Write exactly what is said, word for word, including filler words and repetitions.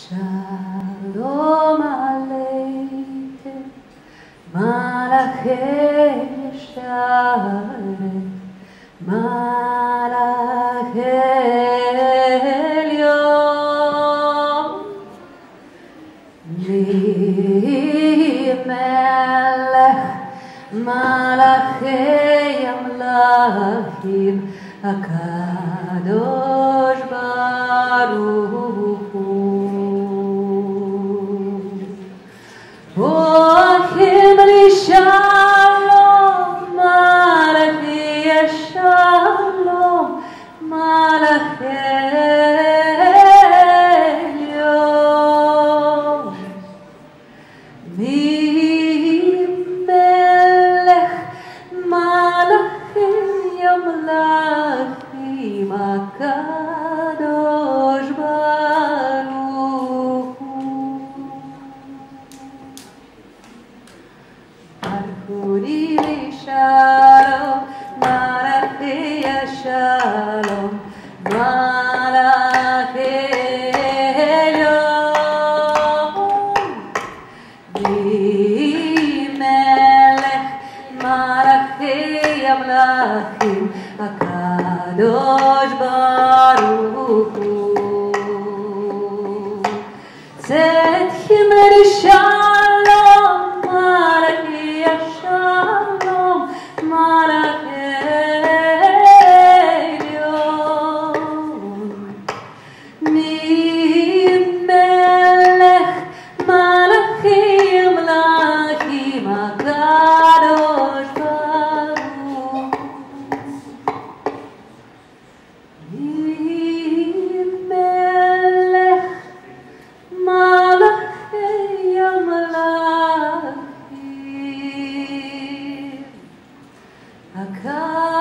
Shalom Aleichem, Malachei Yesharet, Malachei Elyon, Mi Melech, Malachei Amlachim, HaKadosh Baruch Hu. Boachim li shalom, Malachei shalom, Malachei Elyon. Mi melech, Malachei amlachim, HaKadosh Baruch Hu. Malchuni li shalom, Malachei shalom, Malachei Elyon. Mi melech, Malachei amlachim, HaKadosh Baruch Hu. Tzedkim li shalom, Malachei shalom, Malachei Elyon. Mi melech, Malachei amlachim, HaKadosh Baruch Hu. Mi melech, Malachei amlachim, HaKadosh